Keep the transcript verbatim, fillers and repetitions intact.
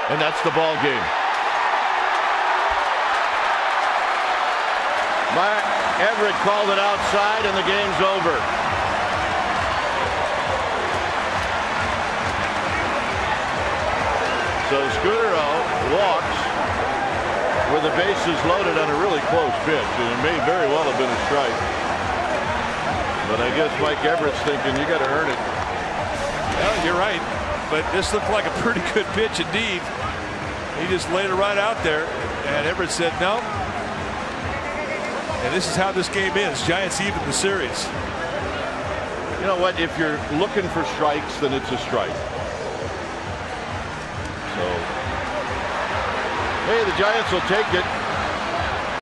And that's the ball game. Mark Everett called it outside, and the game's over. So Scutaro walks with the bases loaded on a really close pitch, and it may very well have been a strike. But I guess Mike Everett's thinking you got to earn it. Well, you're right, but this looked like a pretty good pitch indeed. He just laid it right out there, and Everett said no. And this is how this game is. Giants even the series. You know what? If you're looking for strikes, then it's a strike. So, hey, the Giants will take it.